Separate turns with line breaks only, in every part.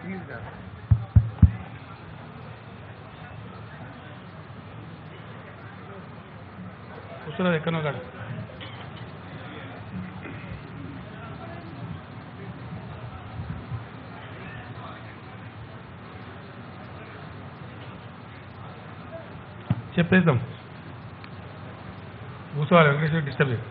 కూర్చున్నది ఎక్కడో కాదు. చెప్పేద్దాం. కూర్చోవాలి, వెంకటేశ్వర డిస్టర్బ్ చేయాలి.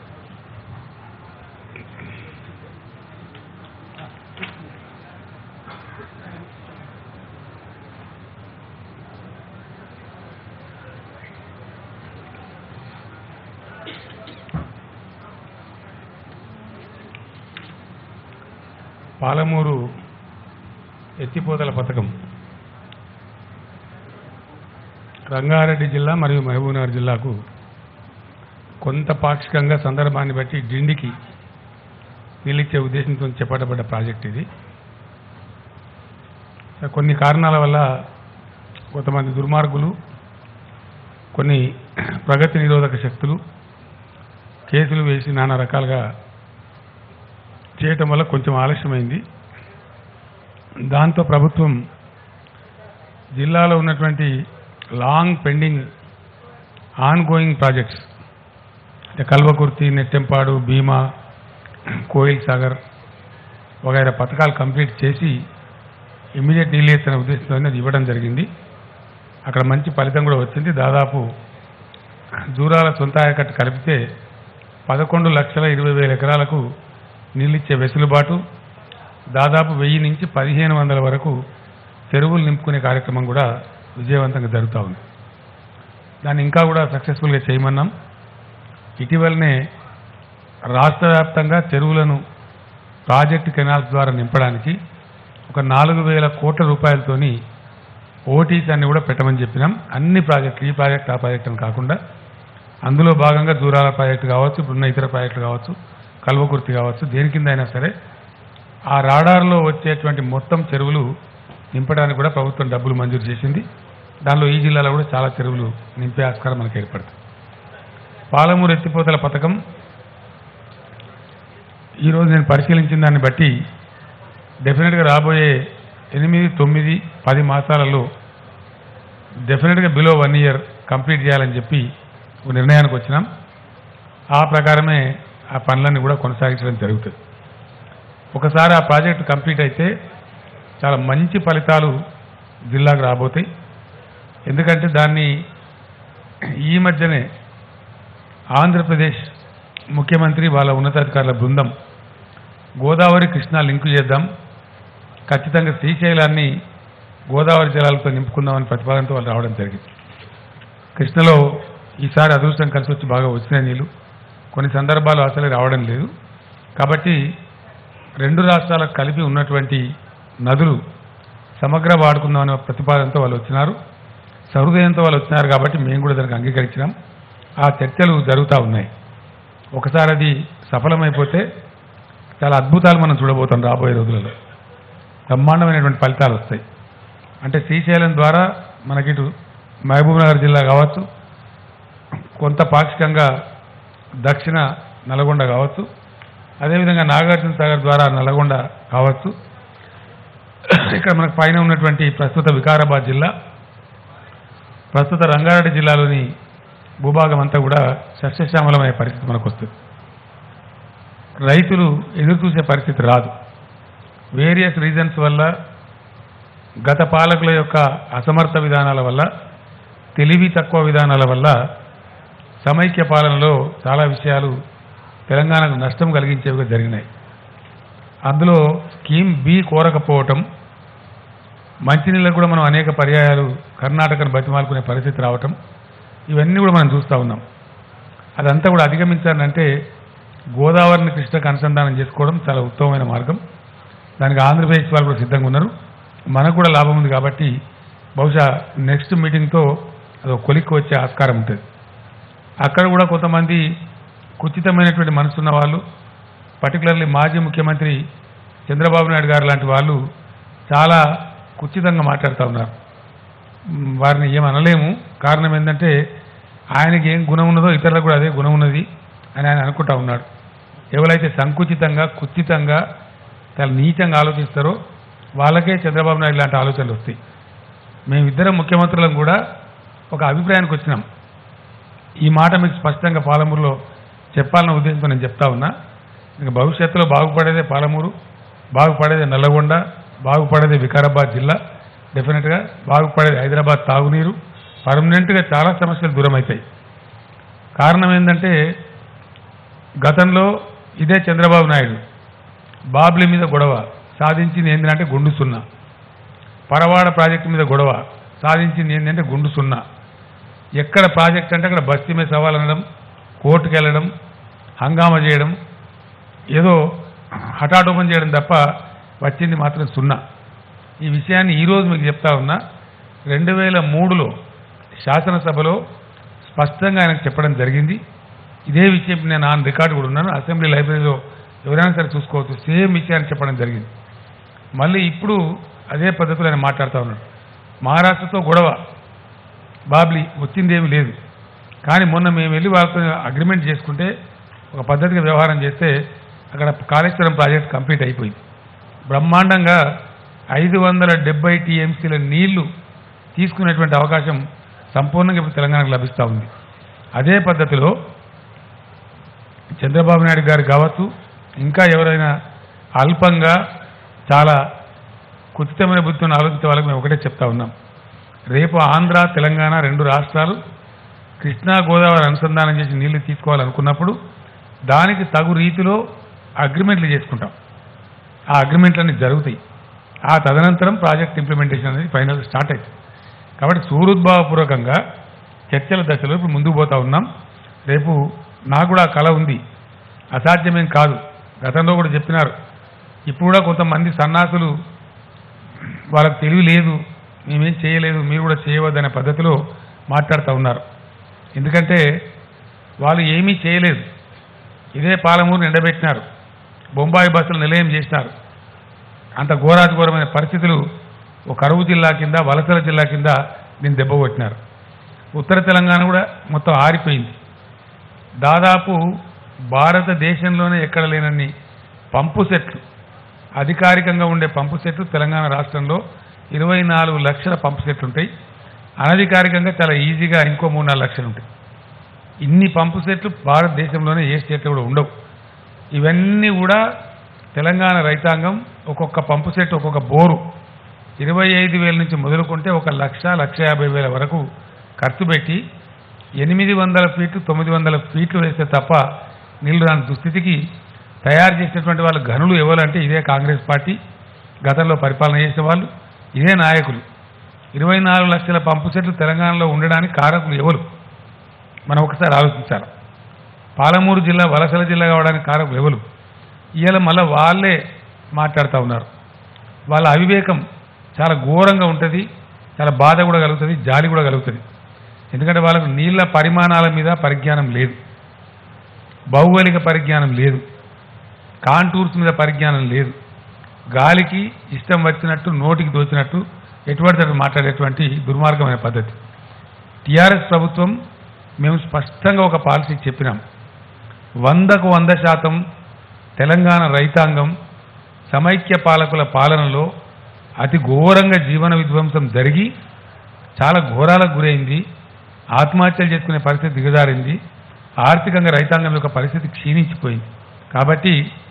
పాలమూరు ఎత్తిపోతల పథకం రంగారెడ్డి జిల్లా మరియు మహబూబ్నగర్ జిల్లాకు కొంత పాక్షికంగా సందర్భాన్ని బట్టి డిండికి నిలిచే ఉద్దేశంతో చేపట్టబడ్డ ప్రాజెక్ట్ ఇది. కొన్ని కారణాల వల్ల కొంతమంది దుర్మార్గులు, కొన్ని ప్రగతి నిరోధక శక్తులు కేసులు వేసి నానా రకాలుగా చేయటం వల్ల కొంచెం ఆలస్యమైంది. దాంతో ప్రభుత్వం జిల్లాలో ఉన్నటువంటి long pending ongoing projects Kalwakurthy, Nettempadu, Bhima, Koil Sagar వగైరా పథకాలు కంప్లీట్ చేసి ఇమ్మీడియట్ రిలీజ్ అనే ఉద్దేశంతో అది ఇవ్వడం జరిగింది. అక్కడ మంచి ఫలితం కూడా వచ్చింది. దాదాపు దూరాల సొంత ఆయకట్టు కలిపితే 11,20,000 ఎకరాలకు నీళ్ళిచ్చే వెసులుబాటు, దాదాపు 1000 నుంచి 1500 వరకు చెరువులు నింపుకునే కార్యక్రమం కూడా విజయవంతంగా జరుగుతూ ఉంది. దాన్ని ఇంకా కూడా సక్సెస్ఫుల్గా చేయమన్నాం. ఇటీవలనే రాష్ట్ర వ్యాప్తంగా చెరువులను ప్రాజెక్టు కెనాల్స్ ద్వారా నింపడానికి ఒక 4,000 కోట్ల రూపాయలతోని ఓటీస్ అన్ని కూడా పెట్టమని చెప్పినాం. అన్ని ప్రాజెక్టులు, ఈ ప్రాజెక్ట్ ఆ ప్రాజెక్ట్ అని కాకుండా అందులో భాగంగా దూరాల ప్రాజెక్టు కావచ్చు, ఇప్పుడున్న ఇతర ప్రాజెక్టులు కావచ్చు, కల్వకుర్తి కావచ్చు, దేని కింద అయినా సరే ఆ రాడార్లో వచ్చేటువంటి మొత్తం చెరువులు నింపడానికి కూడా ప్రభుత్వం డబ్బులు మంజూరు చేసింది. దానిలో ఈ జిల్లాలో కూడా చాలా చెరువులు నింపే ఆస్కారం మనకు ఏర్పడుతుంది. పాలమూరు ఎత్తిపోతల పథకం ఈరోజు నేను పరిశీలించిన దాన్ని బట్టి డెఫినెట్గా రాబోయే 8, 9, 10 మాసాలలో డెఫినెట్గా బిలో 1 ఇయర్ కంప్లీట్ చేయాలని చెప్పి ఒక నిర్ణయానికి వచ్చినాం. ఆ ప్రకారమే ఆ పనులన్నీ కూడా కొనసాగించడం జరుగుతుంది. ఒకసారి ఆ ప్రాజెక్టు కంప్లీట్ అయితే చాలా మంచి ఫలితాలు జిల్లాకు రాబోతాయి. ఎందుకంటే దాన్ని ఈ మధ్యనే ఆంధ్రప్రదేశ్ ముఖ్యమంత్రి వాళ్ళ ఉన్నతాధికారుల బృందం గోదావరి, కృష్ణా లింకు చేద్దాం, ఖచ్చితంగా శ్రీశైలాన్ని గోదావరి జలాలతో నింపుకుందామని ప్రతిపాదనతో వాళ్ళు రావడం జరిగింది. కృష్ణలో ఈసారి అదృష్టం కలిసి వచ్చి బాగా వచ్చిన నీళ్ళు, కొన్ని సందర్భాలు అసలే రావడం లేదు. కాబట్టి 2 రాష్ట్రాలకు కలిపి ఉన్నటువంటి నదులు సమగ్ర వాడుకుందామనే ప్రతిపాదనతో వాళ్ళు వచ్చినారు, సహృదయంతో వాళ్ళు వచ్చినారు. కాబట్టి మేము కూడా దానికి అంగీకరించినాం. ఆ చర్చలు జరుగుతూ ఉన్నాయి. ఒకసారి అది సఫలమైపోతే చాలా అద్భుతాలు మనం చూడబోతాం. రాబోయే రోజులలో బ్రహ్మాండమైనటువంటి ఫలితాలు వస్తాయి. అంటే శ్రీశైలం ద్వారా మనకిటు మహబూబ్నగర్ జిల్లా కావచ్చు, కొంత పాక్షికంగా దక్షిణ నల్గొండ కావచ్చు, అదేవిధంగా నాగార్జున సాగర్ ద్వారా నల్గొండ కావచ్చు, ఇక్కడ మనకు పైన ఉన్నటువంటి ప్రస్తుత వికారాబాద్ జిల్లా, ప్రస్తుత రంగారెడ్డి జిల్లాలోని భూభాగం అంతా కూడా సస్యశ్యామలమయ్యే పరిస్థితి మనకు వస్తుంది. రైతులు ఎదురు చూసే పరిస్థితి రాదు. వేరియస్ రీజన్స్ వల్ల, గత పాలకుల యొక్క అసమర్థ విధానాల వల్ల, తెలివి తక్కువ విధానాల వల్ల సమైక్య పాలనలో చాలా విషయాలు తెలంగాణకు నష్టం కలిగించేవిగా జరిగినాయి. అందులో స్కీమ్ బి కోరకపోవటం, మంచినీళ్ళకు కూడా మనం అనేక పర్యాయాలు కర్ణాటకను బతిమాలుకునే పరిస్థితి రావటం, ఇవన్నీ కూడా మనం చూస్తూ ఉన్నాం. అదంతా కూడా అధిగమించాలంటే గోదావరిని కృష్ణకు అనుసంధానం చేసుకోవడం చాలా ఉత్తమమైన మార్గం. దానికి ఆంధ్రప్రదేశ్ వాళ్ళు కూడా సిద్ధంగా ఉన్నారు. మనకు కూడా లాభం ఉంది. కాబట్టి బహుశా నెక్స్ట్ మీటింగ్తో అది ఒక కొలిక్కి వచ్చే ఆస్కారం ఉంటుంది. అక్కడ కూడా కొంతమంది కుచితమైనటువంటి మనసున్న వాళ్ళు, పర్టికులర్లీ మాజీ ముఖ్యమంత్రి చంద్రబాబు నాయుడు గారు లాంటి వాళ్ళు చాలా కుచితంగా మాట్లాడుతూ ఉన్నారు. వారిని ఏమనలేము. కారణం ఏంటంటే ఆయనకి ఏం గుణం ఉన్నదో ఇతరులకు కూడా అదే గుణం ఉన్నది అని ఆయన అనుకుంటా ఉన్నాడు. ఎవరైతే సంకుచితంగా, కుచితంగా, చాలా నీచంగా ఆలోచిస్తారో వాళ్ళకే చంద్రబాబు నాయుడు లాంటి ఆలోచనలు వస్తాయి. మేమిద్దరం ముఖ్యమంత్రులం కూడా ఒక అభిప్రాయానికి వచ్చినాం. ఈ మాట మీకు స్పష్టంగా పాలమూరులో చెప్పాలన్న ఉద్దేశంతో నేను చెప్తా ఉన్నా. ఇంకా భవిష్యత్తులో బాగుపడేదే పాలమూరు, బాగుపడేదే నల్లగొండ, బాగుపడేదే వికారాబాద్ జిల్లా, డెఫినెట్గా బాగుపడేది హైదరాబాద్ తాగునీరు. పర్మనెంట్గా చాలా సమస్యలు దూరం అవుతాయి. కారణం ఏంటంటే గతంలో ఇదే చంద్రబాబు నాయుడు బాబ్లీ మీద గొడవ సాధించింది ఏంటంటే గుండు సున్నా, పరవాడ ప్రాజెక్టు మీద గొడవ సాధించింది ఏంటంటే గుండు సున్నా. ఎక్కడ ప్రాజెక్ట్ అంటే అక్కడ బస్తీ మీద సవాల్ అనడం, కోర్టుకు వెళ్ళడం, హంగామా చేయడం, ఏదో హఠాటోపం చేయడం తప్ప వచ్చింది మాత్రం సున్నా. ఈ విషయాన్ని ఈరోజు మీకు చెప్తా ఉన్నా. 2003లో శాసనసభలో స్పష్టంగా ఆయనకు చెప్పడం జరిగింది. ఇదే విషయం నేను ఆన్ రికార్డు కూడా ఉన్నాను. అసెంబ్లీ లైబ్రరీలో ఎవరైనా సరే చూసుకోవచ్చు. సేమ్ విషయాన్ని చెప్పడం జరిగింది. మళ్ళీ ఇప్పుడు అదే పద్ధతిలో ఆయన మాట్లాడుతూ ఉన్నాడు. మహారాష్ట్రతో గొడవ, బాబ్లీ వచ్చిందేమీ లేదు. కానీ మొన్న మేము వెళ్ళి వాళ్ళతో అగ్రిమెంట్ చేసుకుంటే ఒక పద్ధతిగా వ్యవహారం చేస్తే అక్కడ కాళేశ్వరం ప్రాజెక్ట్ కంప్లీట్ అయిపోయింది. బ్రహ్మాండంగా 570 టీఎంసీల నీళ్లు తీసుకునేటువంటి అవకాశం సంపూర్ణంగా ఇప్పుడు తెలంగాణకు లభిస్తూ ఉంది. అదే పద్ధతిలో చంద్రబాబు నాయుడు గారు కావచ్చు, ఇంకా ఎవరైనా అల్పంగా చాలా కుచితమైన బుద్ధిని ఆలోచించే వాళ్ళకి మేము ఒకటే చెప్తా ఉన్నాం. రేపు ఆంధ్ర తెలంగాణ 2 రాష్ట్రాలు కృష్ణా గోదావరి అనుసంధానం చేసి నీళ్లు తీసుకోవాలనుకున్నప్పుడు దానికి తగు రీతిలో అగ్రిమెంట్లు చేసుకుంటాం. ఆ అగ్రిమెంట్లన్నీ జరుగుతాయి. ఆ తదనంతరం ప్రాజెక్ట్ ఇంప్లిమెంటేషన్ అనేది ఫైనల్ స్టార్ట్ అవుతుంది. కాబట్టి సూరుద్భావపూర్వకంగా చర్చల దశలో ఇప్పుడు ముందుకు పోతా ఉన్నాం. రేపు నాకు కూడా కళ ఉంది, అసాధ్యమేం కాదు. గతంలో కూడా చెప్పినారు. ఇప్పుడు కూడా కొంతమంది సన్నాసులు వాళ్ళకి తెలివి లేదు, మేమేం చేయలేదు, మీరు కూడా చేయవద్దనే పద్ధతిలో మాట్లాడుతూ ఉన్నారు. ఎందుకంటే వాళ్ళు ఏమీ చేయలేదు. ఇదే పాలమూరుని ఎండబెట్టినారు, బొంబాయి బస్సులు నిలయం చేసినారు. అంత ఘోరాతిఘోరమైన పరిస్థితులు ఒక కరువు జిల్లా కింద, వలసల జిల్లా కింద దీన్ని దెబ్బకొట్టినారు. ఉత్తర తెలంగాణ కూడా మొత్తం ఆరిపోయింది. దాదాపు భారతదేశంలోనే ఎక్కడ లేనన్ని పంపు సెట్లు, అధికారికంగా ఉండే పంపు సెట్లు తెలంగాణ రాష్ట్రంలో 24 లక్షల పంపు సెట్లు ఉంటాయి. అనధికారికంగా చాలా ఈజీగా ఇంకో 3-4 లక్షలు ఉంటాయి. ఇన్ని పంపు సెట్లు భారతదేశంలోనే ఏ స్టేట్లో కూడా ఉండవు. ఇవన్నీ కూడా తెలంగాణ రైతాంగం ఒక్కొక్క పంపు సెట్, ఒక్కొక్క బోరు 25,000 నుంచి మొదలుకుంటే 1,50,000 వరకు ఖర్చు పెట్టి 800 ఫీట్లు 900 ఫీట్లు వేస్తే తప్ప నీళ్లు రాని దుస్థితికి తయారు చేసినటువంటి వాళ్ళు ఘనులు ఎవరంటే ఇదే కాంగ్రెస్ పార్టీ, గతంలో పరిపాలన చేసే వాళ్ళు, ఇదే నాయకులు. 24 లక్షల పంపు సెట్లు తెలంగాణలో ఉండడానికి కారకులు ఎవరు మనం ఒకసారి ఆలోచించాలి. పాలమూరు జిల్లా వలసల జిల్లా కావడానికి కారకులు ఎవరు? ఇవాళ మళ్ళీ వాళ్ళే మాట్లాడుతూ ఉన్నారు. వాళ్ళ అవివేకం చాలా ఘోరంగా ఉంటుంది, చాలా బాధ కూడా కలుగుతుంది, జాలి కూడా కలుగుతుంది. ఎందుకంటే వాళ్ళకు నీళ్ల పరిమాణాల మీద పరిజ్ఞానం లేదు, భౌగోళిక పరిజ్ఞానం లేదు, కాంటూర్స్ మీద పరిజ్ఞానం లేదు. గాలికి ఇష్టం వచ్చినట్టు నోటికి దోచినట్టు ఎటువంటి మాట్లాడేటువంటి దుర్మార్గమైన పద్ధతి. టీఆర్ఎస్ ప్రభుత్వం మేము స్పష్టంగా ఒక పాలసీ చెప్పినాం. 100కు 100% తెలంగాణ రైతాంగం సమైక్య పాలకుల పాలనలో అతి ఘోరంగా జీవన విధ్వంసం జరిగి చాలా ఘోరాలకు గురైంది, ఆత్మహత్యలు చేసుకునే పరిస్థితి దిగజారింది, ఆర్థికంగా రైతాంగం యొక్క పరిస్థితి క్షీణించిపోయింది. కాబట్టి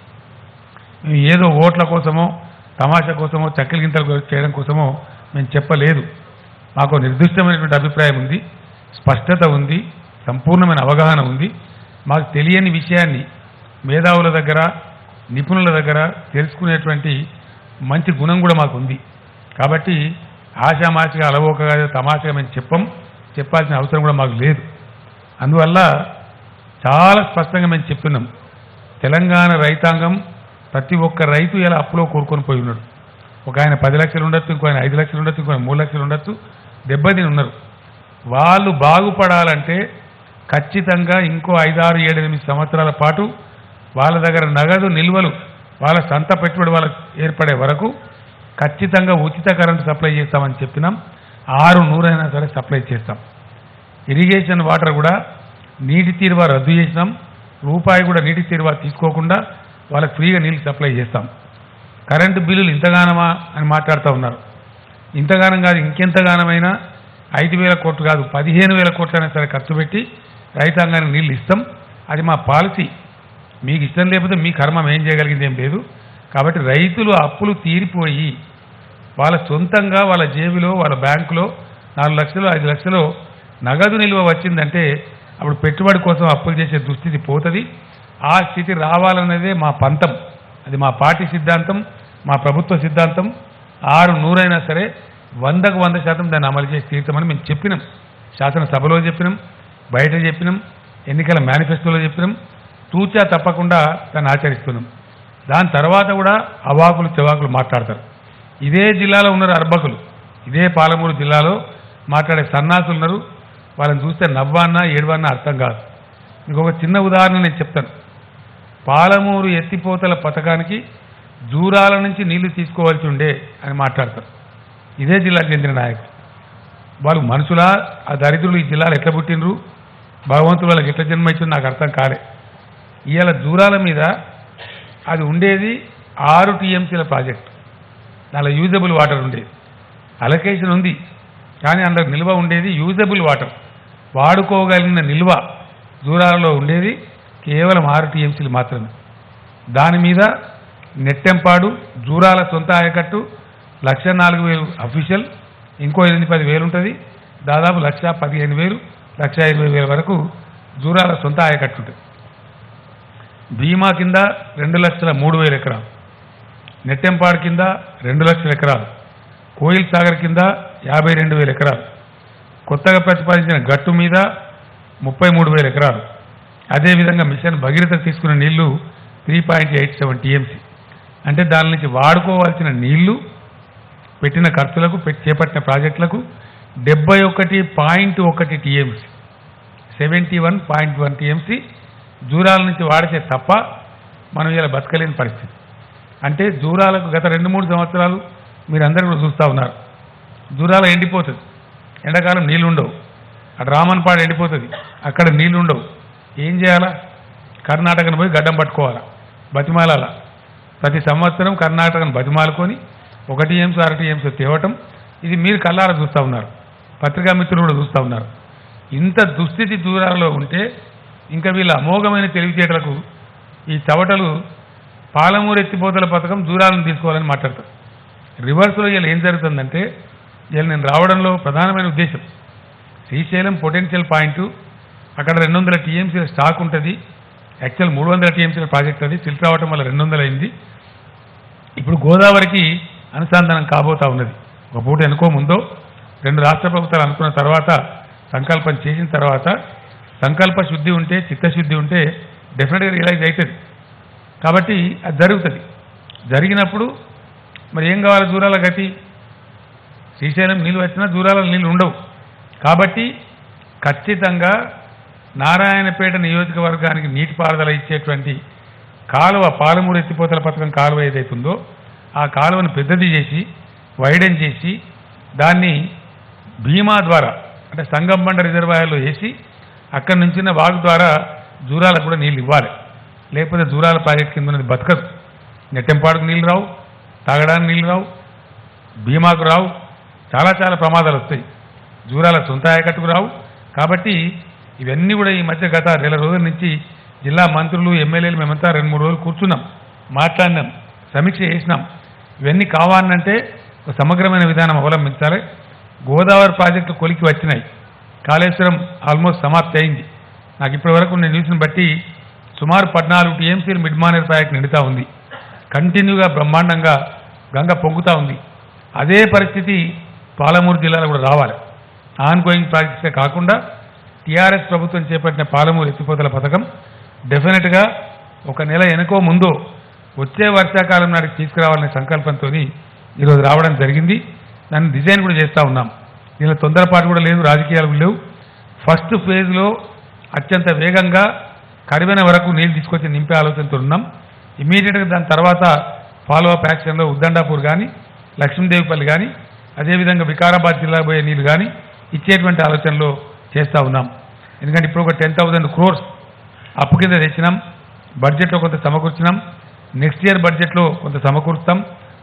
ఏదో ఓట్ల కోసమో తమాషా కోసమో చక్కెల గింతలు చేయడం కోసమో మేము చెప్పలేదు. మాకు నిర్దిష్టమైనటువంటి అభిప్రాయం ఉంది, స్పష్టత ఉంది, సంపూర్ణమైన అవగాహన ఉంది. మాకు తెలియని విషయాన్ని మేధావుల దగ్గర, నిపుణుల దగ్గర తెలుసుకునేటువంటి మంచి గుణం కూడా మాకు ఉంది. కాబట్టి ఆశామాషిగా అలవోకగా తమాషగా మేము చెప్పాల్సిన అవసరం కూడా మాకు లేదు. అందువల్ల చాలా స్పష్టంగా మేము చెప్తున్నాం. తెలంగాణ రైతాంగం ప్రతి ఒక్క రైతు ఇలా అప్పులో కోరుకొని పోయి ఉన్నాడు. ఒక ఆయన 10 లక్షలు ఉండొచ్చు, ఇంకో ఆయన 5 లక్షలు ఉండొచ్చు, ఇంకో ఆయన 3 లక్షలు ఉండొచ్చు, దెబ్బతిని ఉన్నారు. వాళ్ళు బాగుపడాలంటే ఖచ్చితంగా ఇంకో 5, 6, 7, 8 సంవత్సరాల పాటు వాళ్ళ దగ్గర నగదు నిల్వలు, వాళ్ళ సొంత పెట్టుబడి వాళ్ళకి ఏర్పడే వరకు ఖచ్చితంగా ఉచిత కరెంటు సప్లై చేస్తామని చెప్పినాం. 600 అయినా సరే సప్లై చేస్తాం. ఇరిగేషన్ వాటర్ కూడా నీటి తీరువా రద్దు చేసినాం. రూపాయి కూడా నీటి తీరువా తీసుకోకుండా వాళ్ళకి ఫ్రీగా నీళ్ళు సప్లై చేస్తాం. కరెంటు బిల్లులు ఇంతగానమా అని మాట్లాడుతూ ఉన్నారు. ఇంతగానం కాదు, ఇంకెంతగానమైనా 5,000 కోట్లు కాదు 15,000 కోట్లైనా సరే ఖర్చు పెట్టి రైతాంగానికి నీళ్ళు ఇస్తాం. అది మా పాలసీ. మీకు ఇష్టం లేకపోతే మీ కర్మం ఏం చేయగలిగింది ఏం లేదు. కాబట్టి రైతులు అప్పులు తీరిపోయి వాళ్ళ సొంతంగా వాళ్ళ జేబులో వాళ్ళ బ్యాంకులో 4 లక్షలు 5 లక్షలు నగదు నిల్వ వచ్చిందంటే అప్పుడు పెట్టుబడి కోసం అప్పులు చేసే దుస్థితి పోతుంది. ఆ స్థితి రావాలన్నదే మా పంతం. అది మా పార్టీ సిద్ధాంతం, మా ప్రభుత్వ సిద్ధాంతం. 600 అయినా సరే 100కు 100% దాన్ని అమలు చేసి తీర్తామని మేము చెప్పినాం. శాసనసభలో చెప్పినాం, బయట చెప్పినాం, ఎన్నికల మేనిఫెస్టోలో చెప్పినాం. తూచా తప్పకుండా దాన్ని ఆచరిస్తున్నాం. దాని తర్వాత కూడా అవాకులు చెవాకులు మాట్లాడతారు. ఇదే జిల్లాలో ఉన్నారు అర్బకులు, ఇదే పాలమూరు జిల్లాలో మాట్లాడే సన్నాసులు ఉన్నారు. వాళ్ళని చూస్తే నవ్వన్నా ఏడవన్నా అర్థం కాదు. మీకు ఒక చిన్న ఉదాహరణ నేను చెప్తాను. పాలమూరు ఎత్తిపోతల పథకానికి జూరాల నుంచి నీళ్లు తీసుకోవాల్సి ఉండే అని మాట్లాడతారు. ఇదే జిల్లాకు చెందిన నాయకులు. వాళ్ళు మనుషులా, ఆ దరిద్రులు ఈ జిల్లాలో ఎట్లా పుట్టినరు, భగవంతుడు వాళ్ళకి ఎట్లా జన్మ ఇచ్చింది నాకు అర్థం కాలే. ఇవాళ జూరాల మీద అది ఉండేది 6 టీఎంసీల ప్రాజెక్టు. దానిలో యూజబుల్ వాటర్ ఉండేది, అలొకేషన్ ఉంది, కానీ అందులో నిల్వ ఉండేది యూజబుల్ వాటర్, వాడుకోగలిగిన నిల్వ జూరాలలో ఉండేది కేవలం 6 టీఎంసీలు మాత్రమే. దాని మీద నెట్టెంపాడు జూరాల సొంత ఆయకట్టు 1,04,000 అఫీషియల్, ఇంకో 8-10,000 ఉంటుంది. దాదాపు 1,15,000 1,20,000 వరకు జూరాల సొంత ఆయకట్టు ఉంటుంది. భీమా కింద 2,03,000 ఎకరాలు, నెట్టెంపాడు కింద 2 లక్షల ఎకరాలు, కోయిల్ సాగర్ కింద 52,000 ఎకరాలు, కొత్తగా ప్రతిపాదించిన గట్టు మీద 33,000 ఎకరాలు. అదేవిధంగా మిషన్ భగీరథ తీసుకున్న నీళ్లు 3.87 టీఎంసీ. అంటే దాని నుంచి వాడుకోవాల్సిన నీళ్లు పెట్టిన ఖర్చులకు చేపట్టిన ప్రాజెక్టులకు 71.1 టీఎంసీ, 71.1 టీఎంసీ జూరాల నుంచి వాడితే తప్ప మనం ఇలా బతకలేని పరిస్థితి. అంటే జూరాలకు గత 2-3 సంవత్సరాలు మీరందరూ కూడా చూస్తూ ఉన్నారు. జూరాల ఎండిపోతుంది, ఎండాకాలం నీళ్ళు ఉండవు. అటు రామన్పాడు ఎండిపోతుంది, అక్కడ నీళ్ళు ఉండవు. ఏం చేయాలా? కర్ణాటకను పోయి గడ్డం పట్టుకోవాలా, బతిమాలాల. ప్రతి సంవత్సరం కర్ణాటకను బతిమాలుకొని 1 టీఎంసీ 6 టీఎంసీ తేవటం, ఇది మీరు కళ్ళారా చూస్తూ ఉన్నారు, పత్రికా మిత్రులు కూడా చూస్తూ ఉన్నారు. ఇంత దుస్థితి జూరాలలో ఉంటే ఇంకా వీళ్ళ అమోఘమైన తెలివితేటలకు ఈ చవటలు పాలమూరు ఎత్తిపోతల పథకం జూరాలను తీసుకోవాలని మాట్లాడతారు. రివర్స్లో ఇలా ఏం జరుగుతుందంటే, ఇలా నేను రావడంలో ప్రధానమైన ఉద్దేశం శ్రీశైలం పొటెన్షియల్ పాయింట్, అక్కడ 200 టీఎంసీల స్టాక్ ఉంటుంది. యాక్చువల్ 300 టీఎంసీల ప్రాజెక్ట్ అది, సిల్ట్ రావటం వల్ల 200 అయింది. ఇప్పుడు గోదావరికి అనుసంధానం కాబోతా ఉన్నది. ఒక పూట ఎన్నుకో ముందో 2 రాష్ట్ర ప్రభుత్వాలు అనుకున్న తర్వాత సంకల్పం చేసిన తర్వాత సంకల్ప శుద్ధి ఉంటే, చిత్తశుద్ధి ఉంటే డెఫినెట్గా రియలైజ్ అవుతుంది. కాబట్టి అది జరుగుతుంది. జరిగినప్పుడు మరి ఏం కావాలి? జూరాల గతి. శ్రీశైలం నీళ్ళు వచ్చినా జూరాల నీళ్ళు ఉండవు. కాబట్టి ఖచ్చితంగా నారాయణపేట నియోజకవర్గానికి నీటిపారుదల ఇచ్చేటువంటి కాలువ, పాలమూరు ఎత్తిపోతల పథకం కాలువ ఏదైతుందో ఆ కాలువను పెద్దది చేసి వైడెన్ చేసి దాన్ని భీమా ద్వారా అంటే సంగంబండ రిజర్వాయర్లో వేసి అక్కడి నుంచి వాగు ద్వారా జూరాలకు కూడా నీళ్ళు ఇవ్వాలి. లేకపోతే జూరాల ప్రాజెక్ట్ కింద ఉన్నది బతకదు. నెట్టెంపాడుకు నీళ్ళు రావు, తాగడానికి నీళ్ళు రావు, భీమాకు రావు, చాలా చాలా ప్రమాదాలు వస్తాయి. జూరాల సొంత ఆయకట్టుకు రావు. కాబట్టి ఇవన్నీ కూడా ఈ మధ్య గత 2 రోజుల నుంచి జిల్లా మంత్రులు ఎమ్మెల్యేలు మేమంతా 2-3 రోజులు కూర్చున్నాం, మాట్లాడినాం, సమీక్ష చేసినాం. ఇవన్నీ కావాలంటే ఒక సమగ్రమైన విధానం అవలంబించాలి. గోదావరి ప్రాజెక్టులు కొలికి వచ్చినాయి. కాళేశ్వరం ఆల్మోస్ట్ సమాప్తి అయింది. నాకు ఇప్పటి వరకు నేను న్యూస్ని బట్టి సుమారు 14 టీఎంసీలు మిడ్ మానేర్ ప్రాజెక్టు నిండుతూ ఉంది. కంటిన్యూగా బ్రహ్మాండంగా గంగ పొంగుతూ ఉంది. అదే పరిస్థితి పాలమూరు జిల్లాలో కూడా రావాలి. ఆన్గోయింగ్ ప్రాజెక్ట్సే కాకుండా టీఆర్ఎస్ ప్రభుత్వం చేపట్టిన పాలమూరు ఎత్తిపోతల పథకం డెఫినెట్గా 1 నెల వెనుకో ముందో వచ్చే వర్షాకాలం నాటికి తీసుకురావాలనే సంకల్పంతో ఈరోజు రావడం జరిగింది. దాన్ని డిజైన్ కూడా చేస్తూ ఉన్నాం. దీనిలో తొందరపాటు కూడా లేదు, రాజకీయాలు లేవు. ఫస్ట్ ఫేజ్లో అత్యంత వేగంగా కరివెన వరకు నీళ్ళు తీసుకొచ్చి నింపే ఆలోచనతో ఉన్నాం. ఇమీడియట్గా దాని తర్వాత ఫాలో అప్ యాక్షన్లో ఉద్దండాపూర్ కానీ, లక్ష్మీదేవిపల్లి కానీ, అదేవిధంగా వికారాబాద్ జిల్లాకు పోయే నీళ్ళు కానీ ఇచ్చేటువంటి ఆలోచనలో చేస్తూ ఉన్నాం. ఎందుకంటే ఇప్పుడు ఒక 10,000 crores అప్పు కింద తెచ్చినాం, బడ్జెట్లో కొంత సమకూర్చినాం, నెక్స్ట్ ఇయర్ బడ్జెట్లో కొంత సమకూరుస్తాం.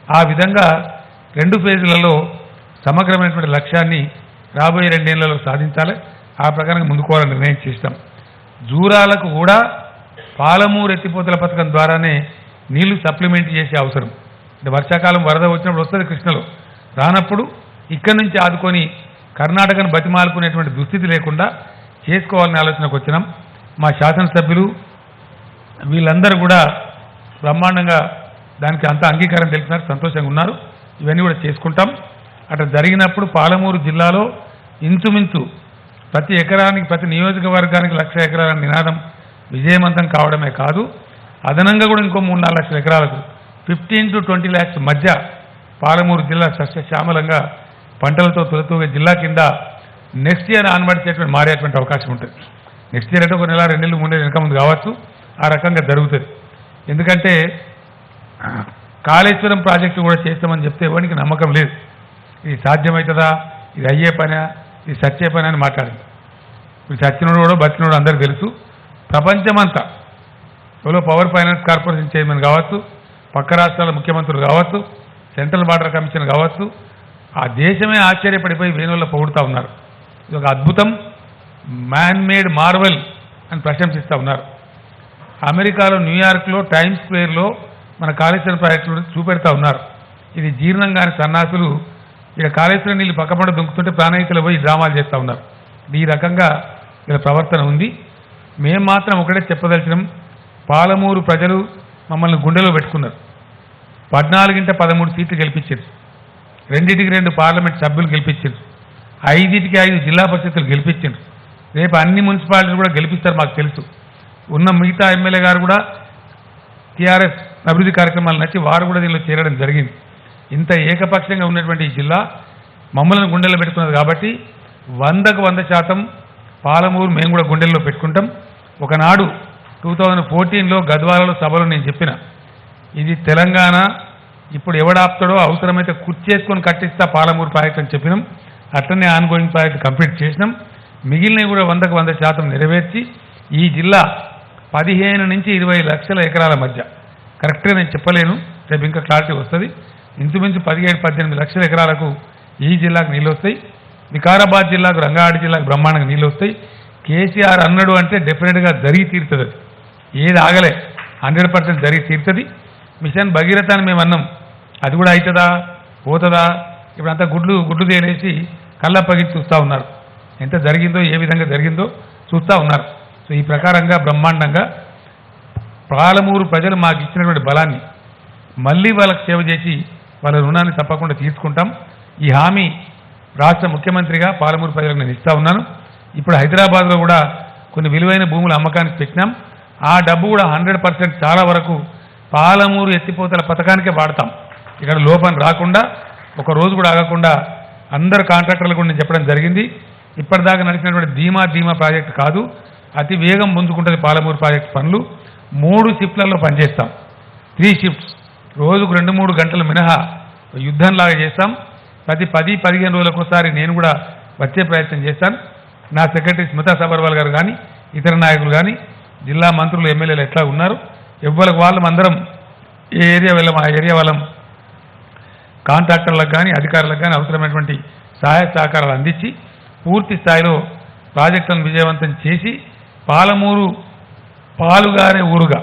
ఆ విధంగా 2 ఫేజులలో సమగ్రమైనటువంటి లక్ష్యాన్ని రాబోయే 2 ఏళ్లలో సాధించాలి. ఆ ప్రకారంగా ముందుకోవాలని నిర్ణయం చేస్తాం. జూరాలకు కూడా పాలమూరు ఎత్తిపోతల పథకం ద్వారానే నీళ్లు సప్లిమెంట్ చేసే అవసరం. వర్షాకాలం వరద వచ్చినప్పుడు వస్తుంది కృష్ణలో, రానప్పుడు ఇక్కడి నుంచి ఆదుకొని కర్ణాటకను బతిమాలుకునేటువంటి దుస్థితి లేకుండా చేసుకోవాలనే ఆలోచనకు వచ్చినాం. మా శాసనసభ్యులు వీళ్ళందరూ కూడా బ్రహ్మాండంగా దానికి అంత అంగీకారం తెలిపినారు, సంతోషంగా ఉన్నారు. ఇవన్నీ కూడా చేసుకుంటాం. అట్లా జరిగినప్పుడు పాలమూరు జిల్లాలో ఇంచుమించు ప్రతి ఎకరానికి ప్రతి నియోజకవర్గానికి 1,00,000 ఎకరాల నినాదం విజయవంతం కావడమే కాదు, అదనంగా కూడా ఇంకో 3-4 లక్షల ఎకరాలకు 15 to 20 lakhs మధ్య పాలమూరు జిల్లా సస్యశ్యామలంగా పంటలతో తొలతూగే జిల్లా కింద నెక్స్ట్ ఇయర్ ఆన్వర్డ్ మారేటువంటి అవకాశం ఉంటుంది. నెక్స్ట్ ఇయర్ అంటే 1 నెల 2 నెలలు 3 నెలలు వెనక ముందు కావచ్చు, ఆ రకంగా జరుగుతుంది. ఎందుకంటే కాళేశ్వరం ప్రాజెక్టు కూడా చేస్తామని చెప్తే ఎవరికి నమ్మకం లేదు. ఇది సాధ్యమవుతుందా, ఇది అయ్యే పనా, ఇది సచ్చే పని అని మాట్లాడింది. ఇప్పుడు సచ్చినోడు కూడా బతినోడు అందరికీ తెలుసు. ప్రపంచమంతా ఎవరో పవర్ ఫైనాన్స్ కార్పొరేషన్ చైర్మన్ కావచ్చు, పక్క రాష్ట్రాల ముఖ్యమంత్రులు కావచ్చు, సెంట్రల్ బార్డర్ కమిషన్ కావచ్చు, ఆ దేశమే ఆశ్చర్యపడిపోయి వేణువుల్లో పొగుడుతూ ఉన్నారు. ఇది ఒక అద్భుతం, మ్యాన్ మేడ్ మార్వెల్ అని ప్రశంసిస్తూ ఉన్నారు. అమెరికాలో న్యూయార్క్లో టైమ్స్ స్క్వేర్లో మన కాళేశ్వరం ప్రాజెక్టు చూపెడతా ఉన్నారు. ఇది జీర్ణం కాని సన్నాసులు ఇక కాళేశ్వరం నీళ్ళు పక్కపడ దుంకుతుంటే ప్రాణహితులు పోయి డ్రామాలు చేస్తూ ఉన్నారు. ఈ రకంగా ఇలా ప్రవర్తన ఉంది. మేము మాత్రం ఒకటే చెప్పదలిచినాం, పాలమూరు ప్రజలు మమ్మల్ని గుండెలో పెట్టుకున్నారు. 14-13 సీట్లు గెలిపించారు, 2-2 పార్లమెంట్ సభ్యులు గెలిపించారు, 5-5 జిల్లా పరిషత్తులు గెలిపించారు. రేపు అన్ని మున్సిపాలిటీలు కూడా గెలిపిస్తారు మాకు తెలుసు. ఉన్న మిగతా ఎమ్మెల్యే గారు కూడా టీఆర్ఎస్ అభివృద్ధి కార్యక్రమాలు నచ్చి వారు కూడా దీనిలో చేరడం జరిగింది. ఇంత ఏకపక్షంగా ఉన్నటువంటి ఈ జిల్లా మమ్మల్ని గుండెల్లో పెట్టుకున్నది కాబట్టి 100% పాలమూరు మేము కూడా గుండెల్లో పెట్టుకుంటాం. ఒకనాడు 2014లో గద్వాలలో సభలో నేను చెప్పిన, ఇది తెలంగాణ, ఇప్పుడు ఎవడాపుతాడో అవసరమైతే కుర్చేసుకొని కట్టిస్తా పాలమూరు ప్రాజెక్ట్ అని చెప్పినాం. అట్లనే ఆన్గోయింగ్ ప్రాజెక్ట్ కంప్లీట్ చేసినాం. మిగిలినవి కూడా 100% నెరవేర్చి ఈ జిల్లా 15 నుంచి 20 లక్షల ఎకరాల మధ్య, కరెక్ట్గా నేను చెప్పలేను, రేపు ఇంకా క్లారిటీ వస్తుంది, ఇంచుమించు 17-18 లక్షల ఎకరాలకు ఈ జిల్లాకు నీళ్ళు వస్తాయి. వికారాబాద్ జిల్లాకు, రంగారెడ్డి జిల్లాకు బ్రహ్మాండంగా నీళ్ళు వస్తాయి. కేసీఆర్ అన్నాడు అంటే డెఫినెట్గా జరిగి తీరుతుంది. అది ఏది ఆగలే, 100% జరిగి తీరుతుంది. మిషన్ భగీరథ అని మేము అన్నాం, అది కూడా అవుతుందా పోతుందా, ఇప్పుడంతా గుడ్లు తేలేసి కళ్ళప్పగించి చూస్తూ ఉన్నారు. ఎంత జరిగిందో ఏ విధంగా జరిగిందో చూస్తూ ఉన్నారు. సో ఈ ప్రకారంగా బ్రహ్మాండంగా పాలమూరు ప్రజలు మాకు ఇచ్చినటువంటి బలాన్ని మళ్ళీ వాళ్ళకి సేవ చేసి వాళ్ళ రుణాన్ని తప్పకుండా తీసుకుంటాం. ఈ హామీ రాష్ట్ర ముఖ్యమంత్రిగా పాలమూరు ప్రజలకు నేను ఇస్తూ ఉన్నాను. ఇప్పుడు హైదరాబాద్లో కూడా కొన్ని విలువైన భూముల అమ్మకానికి పెట్టినాం. ఆ డబ్బు కూడా 100% చాలా వరకు పాలమూరు ఎత్తిపోతల పథకానికే వాడతాం. ఇక్కడ లోపం రాకుండా, ఒక రోజు కూడా ఆగకుండా అందరు కాంట్రాక్టర్లు కూడా నేను చెప్పడం జరిగింది. ఇప్పటిదాకా నడిచినటువంటి ధీమా ప్రాజెక్టు కాదు, అతి వేగం పుంజుకుంటుంది పాలమూరు ప్రాజెక్టు పనులు. 3 షిఫ్ట్లలో పనిచేస్తాం, 3 షిఫ్ట్స్, రోజుకు 2-3 గంటలు మినహా యుద్ధంలాగా చేస్తాం. ప్రతి 10-15 రోజులకు ఒకసారి నేను కూడా వచ్చే ప్రయత్నం చేస్తాను. నా సెక్రటరీ స్మితా సబర్వాల్ గారు కానీ, ఇతర నాయకులు కానీ, జిల్లా మంత్రులు, ఎమ్మెల్యేలు ఎట్లా ఉన్నారు, ఎవరికి వాళ్ళం అందరం ఏ ఏరియా వెళ్ళం ఆ ఏరియా వాళ్ళం కాంట్రాక్టర్లకు కానీ అధికారులకు కానీ అవసరమైనటువంటి సహాయ సహకారాలు అందించి పూర్తి స్థాయిలో ప్రాజెక్టులను విజయవంతం చేసి పాలమూరు పాలుగారే ఊరుగా,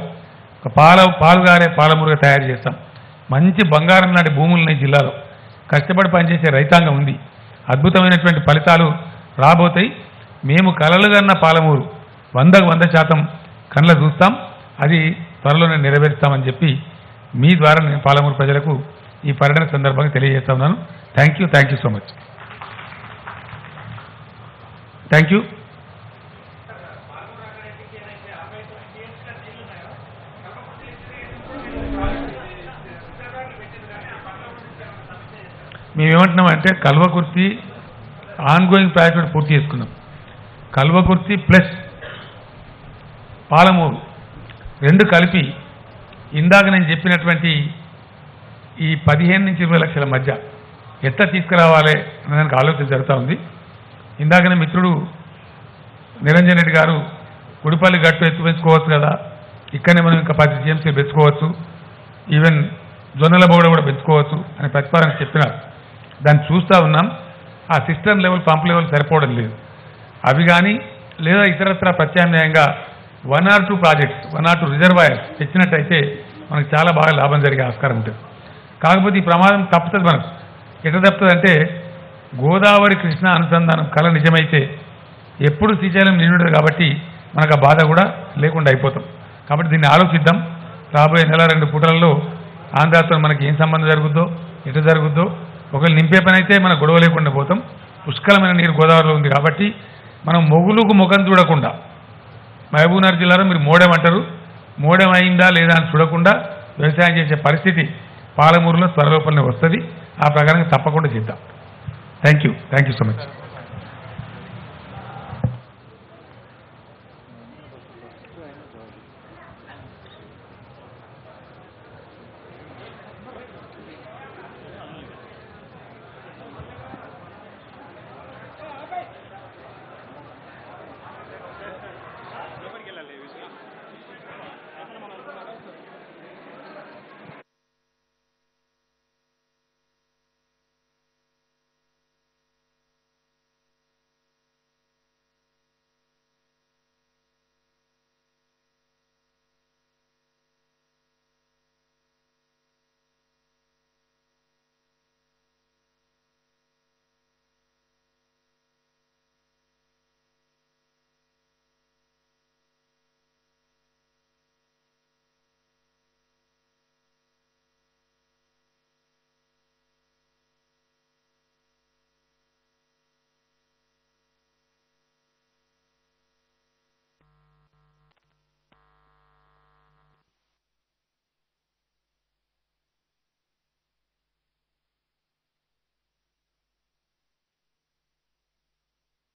పాలుగారే పాలమూరుగా తయారు చేస్తాం. మంచి బంగారం లాంటి భూములు ఈ జిల్లాలో కష్టపడి పనిచేసే రైతాంగం ఉంది. అద్భుతమైనటువంటి ఫలితాలు రాబోతాయి. మేము కలలుగన్న పాలమూరు 100% కళ్ళ చూస్తాం. అది త్వరలోనే నెరవేరుస్తామని చెప్పి మీ ద్వారా నేను పాలమూరు ప్రజలకు ఈ పర్యటన సందర్భంగా తెలియజేస్తా ఉన్నాను. Thank you so much. Thank you. మేమేమంటున్నామంటే కల్వకుర్తి ఆన్గోయింగ్ ప్రాజెక్టు పూర్తి చేసుకున్నాం. కల్వకుర్తి ప్లస్ పాలమూరు 2 కలిపి ఇందాక నేను చెప్పినటువంటి ఈ 15 నుంచి 20 లక్షల మధ్య ఎట్లా తీసుకురావాలి అనే దానికి ఆలోచన జరుగుతూ ఉంది. ఇందాకనే మిత్రుడు నిరంజన్ రెడ్డి గారు గుడిపల్లి గట్టు ఎత్తు పెంచుకోవచ్చు కదా, ఇక్కడనే మనం ఇంకా 10 టీఎంసీ పెంచుకోవచ్చు, ఈవెన్ జొన్నల బోడ కూడా పెంచుకోవచ్చు అని ప్రతిపాదన చెప్పినారు. దాన్ని చూస్తూ ఉన్నాం. ఆ సిస్టమ్ లెవెల్ పంప్ లెవెల్ సరిపోవడం లేదు. అవి కానీ లేదా ఇతరత్ర ప్రత్యామ్నాయంగా 1 or 2 ప్రాజెక్ట్స్ 1 or 2 రిజర్వాయర్స్ తెచ్చినట్టయితే మనకు చాలా బాగా లాభం జరిగే ఆస్కారం ఉంటుంది. కాకపోతే ఈ ప్రమాదం తప్పుతుంది. మనకు ఎట్లా తప్పుతుంది అంటే గోదావరి కృష్ణ అనుసంధానం కళ నిజమైతే ఎప్పుడు శ్రీశైలం నిండుంటుంది కాబట్టి మనకు ఆ బాధ కూడా లేకుండా అయిపోతాం. కాబట్టి దీన్ని ఆలోచిద్దాం. రాబోయే నెల 2 పూటలలో ఆంధ్రాతో మనకి ఏం సంబంధం జరుగుద్దో ఎట్లా జరుగుద్దో ఒకవేళ నింపే పని అయితే మనం గొడవ లేకుండా పోతాం. పుష్కలమైన నీరు గోదావరిలో ఉంది కాబట్టి మనం మొగులుకు ముఖం చూడకుండా మహబూబ్నగర్ జిల్లాలో మీరు మోడెం అంటారు, మోడెం అయిందా లేదా అని చూడకుండా వ్యవసాయం చేసే పరిస్థితి పాలమూరులో త్వరలోపలనే వస్తుంది. ఆ ప్రకారంగా తప్పకుండా చేద్దాం. Thank you so much.